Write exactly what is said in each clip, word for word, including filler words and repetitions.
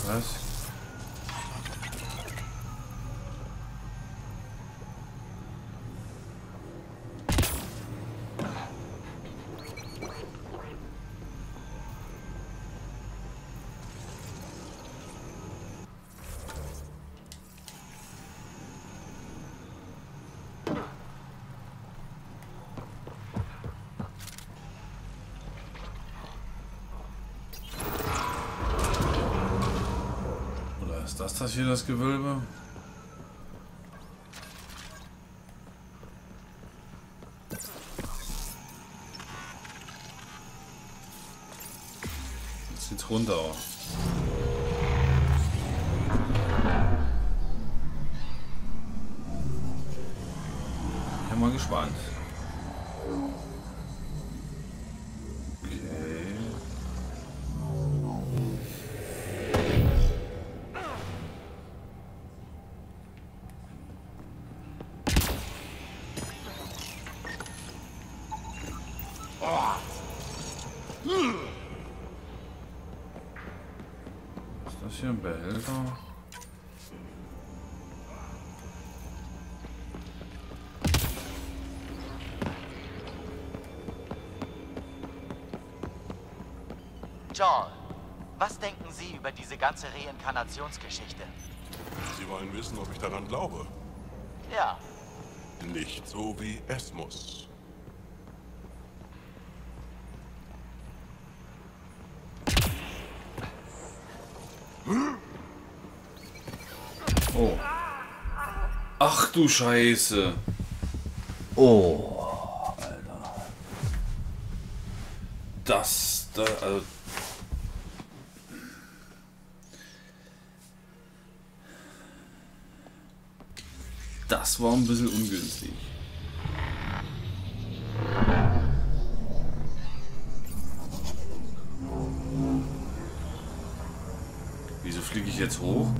Was? Ist das das hier, das Gewölbe? Jetzt geht's runter. Ich bin mal gespannt. Ist das hier ein Behälter? John, was denken Sie über diese ganze Reinkarnationsgeschichte? Sie wollen wissen, ob ich daran glaube? Ja. Nicht so, wie es muss. Oh. Ach du Scheiße. Oh, Alter. Das, da, also. Das war ein bisschen ungünstig. Wieso fliege ich jetzt hoch?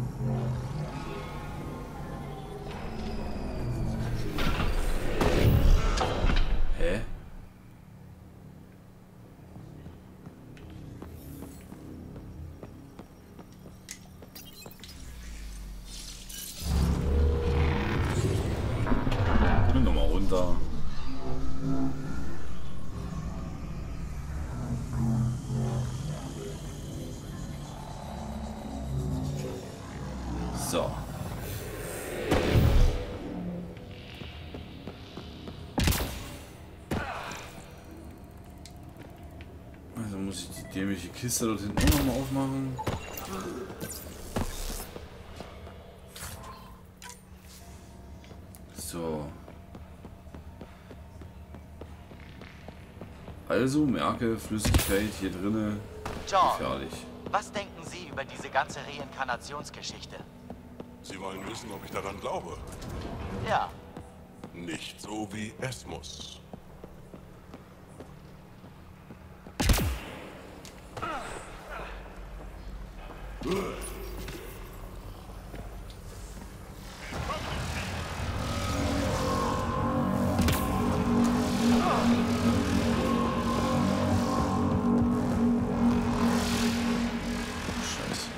Hä? Und nochmal runter. So. Also muss ich die dämliche Kiste dort hinten auch nochmal aufmachen. So. Also merke, Flüssigkeit hier drinne John, gefährlich. was denken Sie über diese ganze Reinkarnationsgeschichte? Sie wollen wissen, ob ich daran glaube? Ja. Nicht so, wie es muss. Scheiße.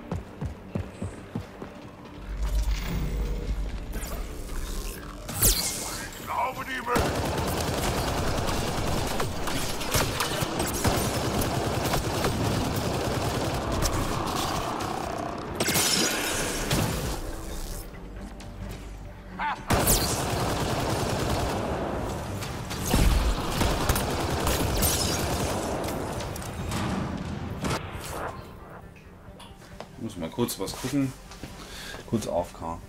Glaube die Welt! Ich muss mal kurz was gucken. Kurz A F K.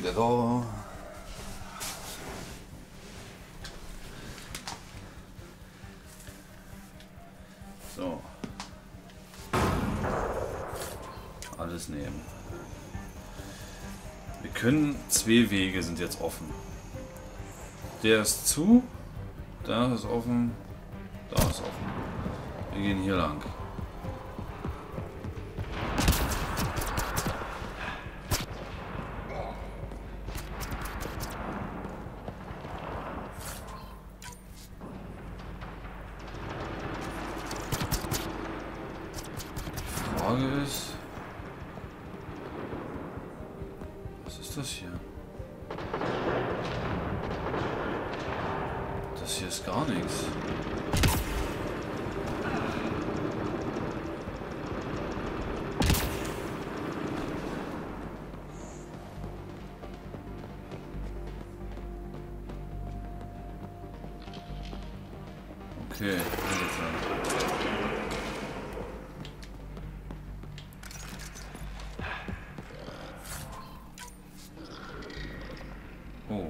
wieder da. So. Alles nehmen. Wir können, zwei Wege sind jetzt offen. Der ist zu, da ist offen, da ist offen. Wir gehen hier lang. Die Frage ist, was ist das hier? Das hier ist gar nichts. Okay, alles klar. Oh.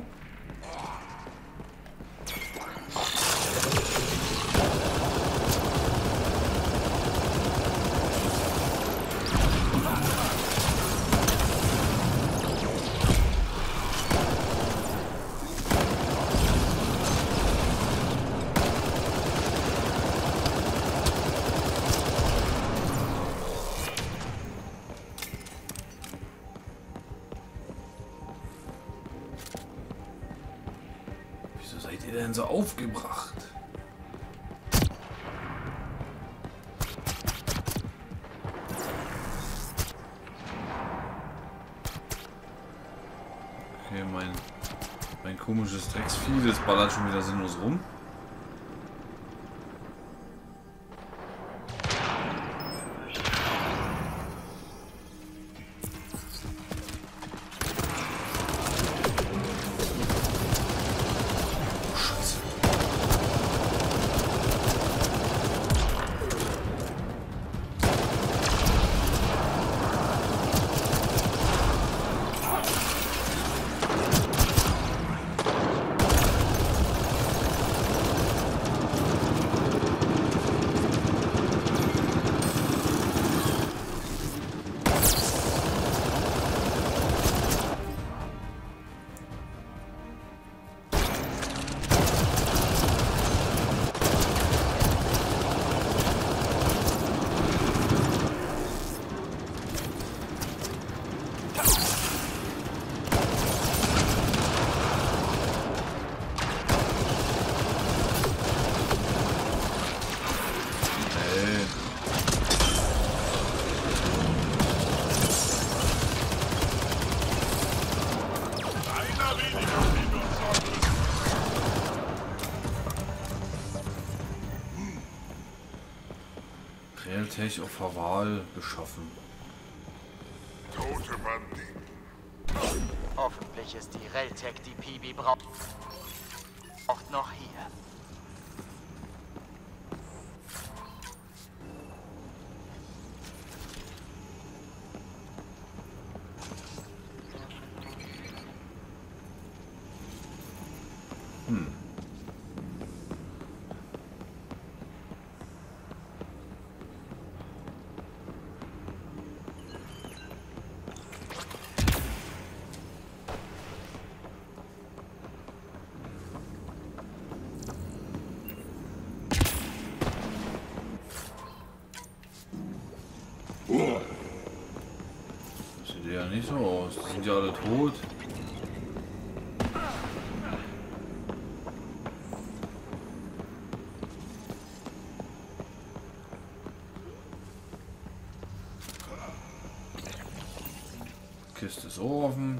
Wieso seid ihr denn so aufgebracht? Okay, mein, mein komisches Drecksvieh, das ballert schon wieder sinnlos rum. Realtech auf Haval geschaffen. Tote Banditen. Hoffentlich ist die Reltech, die Peebee braucht, braucht noch hier. Hm. Das sieht ja nicht so aus. Die sind ja alle tot. Kiste ist offen.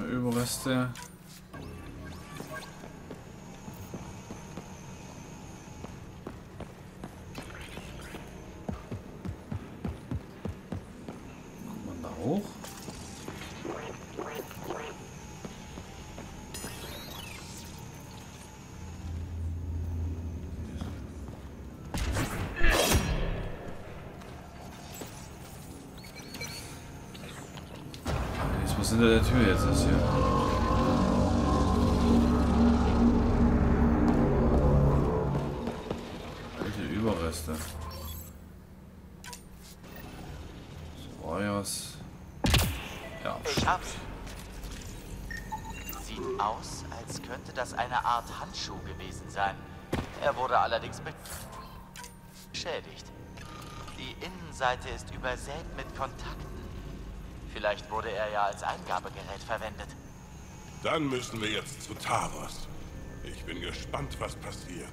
Überreste. Kommt man da hoch? Was hinter der Tür jetzt ist hier? Alte Überreste. So war ja's. Ja. Ich hab's. Sieht aus, als könnte das eine Art Handschuh gewesen sein. Er wurde allerdings beschädigt. Die Innenseite ist übersät mit Kontakten. Vielleicht wurde er ja als Eingabegerät verwendet. Dann müssen wir jetzt zu Taros. Ich bin gespannt, was passiert.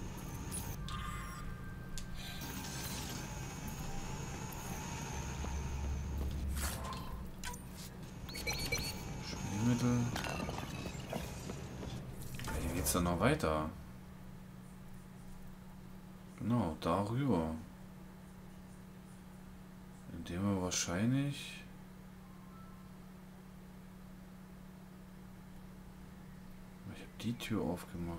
Spielmittel. Hier geht's dann noch weiter. Genau, darüber. Indem wir wahrscheinlich... die Tür aufgemacht.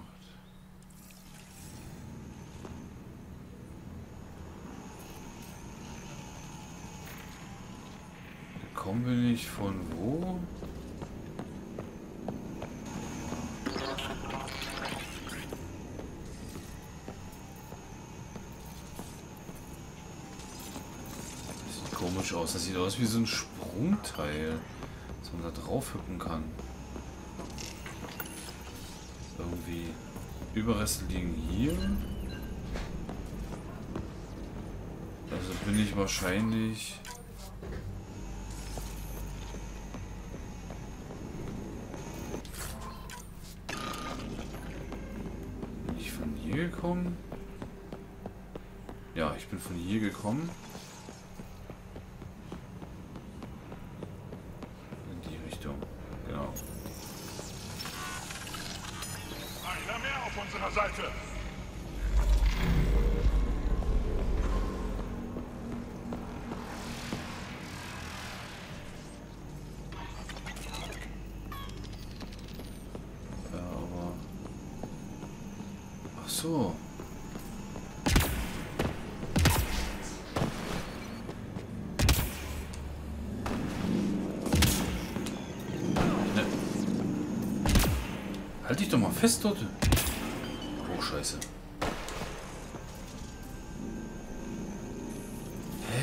Gekommen bin ich von wo? Das sieht komisch aus. Das sieht aus wie so ein Sprungteil, dass man da drauf hüpfen kann. Irgendwie Überreste liegen hier. Also bin ich wahrscheinlich bin ich von hier gekommen? Ja, ich bin von hier gekommen. In die Richtung, genau. Einer mehr auf unserer Seite. Ja, aber... Ach so. Ne. Halt dich doch mal fest dort. Oh, Scheiße. Hä?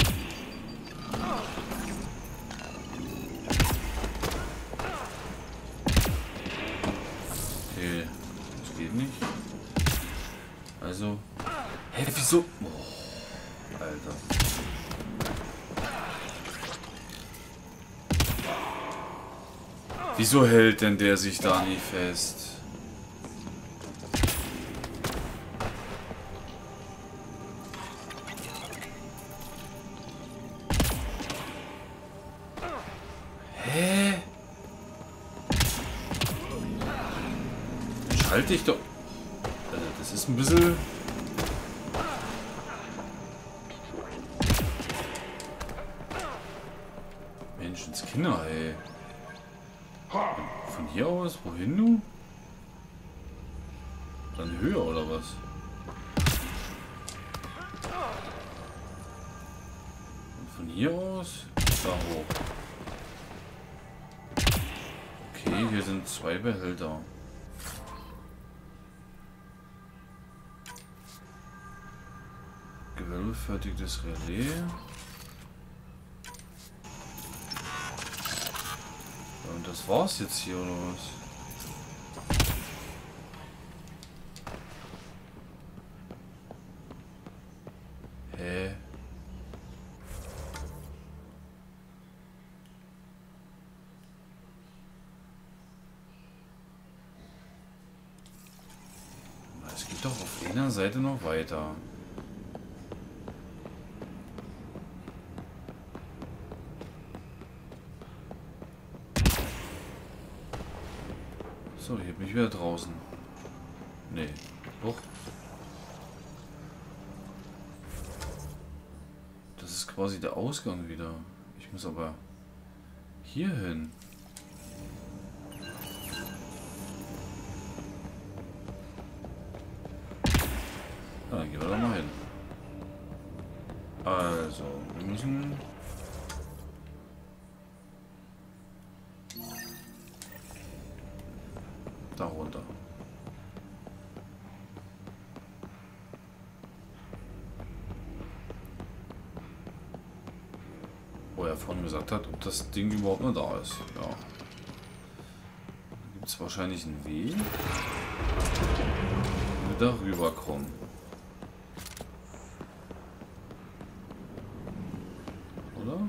Okay, das geht nicht. Also... Hä, wieso? Oh, Alter. Wieso hält denn der sich da nie fest? Hä? Schalte ich doch... Also das ist ein bisschen... Menschenskinder, ey. Von hier aus? Wohin du? Dann höher oder was? Und von hier aus? Da hoch. Okay, hier sind zwei Behälter. Gewölbefertigtes Relais. Und das war's jetzt hier, oder was? Hä? Es geht doch auf einer Seite noch weiter. So, hier bin ich wieder draußen. Nee, doch. Das ist quasi der Ausgang wieder. Ich muss aber hier hin. Ja, dann gehen wir da mal hin. Also, wir müssen... da runter. Wo er vorhin gesagt hat, ob das Ding überhaupt noch da ist. Ja. Da gibt es wahrscheinlich einen Weg, wo wir da rüber kommen. Oder?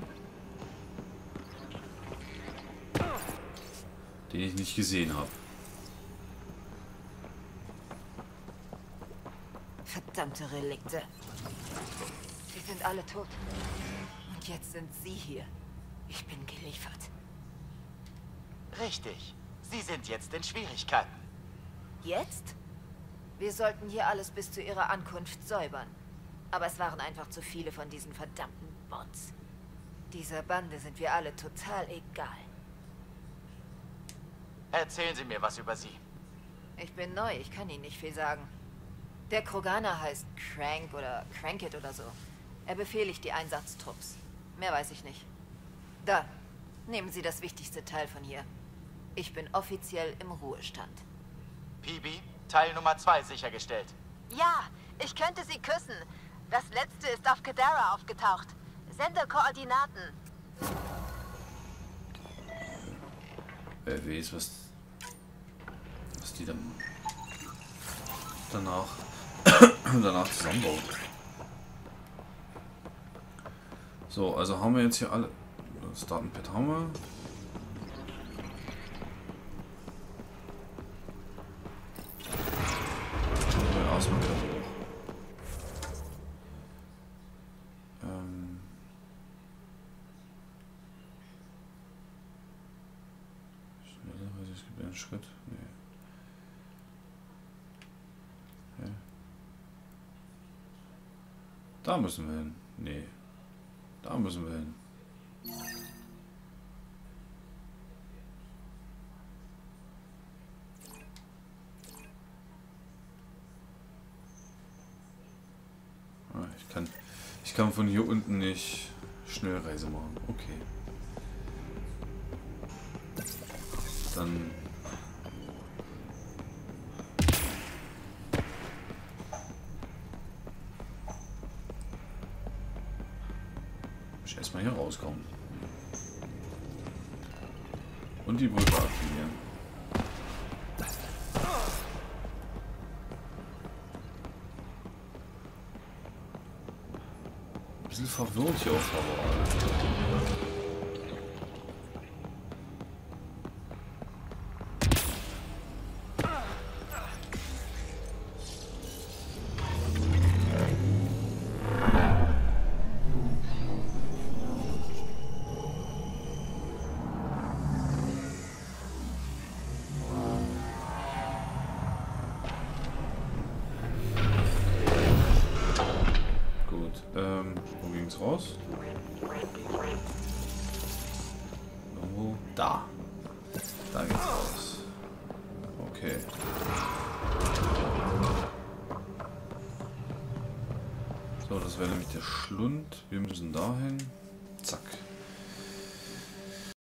Den ich nicht gesehen habe. Verdammte Relikte. Sie sind alle tot. Und jetzt sind Sie hier. Ich bin geliefert. Richtig. Sie sind jetzt in Schwierigkeiten. Jetzt? Wir sollten hier alles bis zu Ihrer Ankunft säubern. Aber es waren einfach zu viele von diesen verdammten Bots. Dieser Bande sind wir alle total egal. Erzählen Sie mir was über sie. Ich bin neu, ich kann Ihnen nicht viel sagen. Der Kroganer heißt Crank oder Crankit oder so. Er befehligt die Einsatztrupps. Mehr weiß ich nicht. Da, nehmen Sie das wichtigste Teil von hier. Ich bin offiziell im Ruhestand. P B, Teil Nummer zwei sichergestellt. Ja, ich könnte Sie küssen. Das letzte ist auf Kadara aufgetaucht. Sende Koordinaten. Wer weiß, was, was die dann danach, danach zusammenbaut. So, also haben wir jetzt hier alle. Das Datenpad haben wir. Erstmal wieder hoch. Ähm. Schnellerweise, es gibt einen Schritt. Nee. Okay. Da müssen wir hin. Nee. Da müssen wir hin. Ah, ich kann, ich kann von hier unten nicht Schnellreise machen. Okay. Dann muss ich erstmal hier rauskommen. Und die Brücke aktivieren. Ein bisschen verwirrt hier auf Hawaii. Ähm, wo ging's raus? Irgendwo da. Da geht's raus. Okay. So, das wäre nämlich der Schlund. Wir müssen dahin.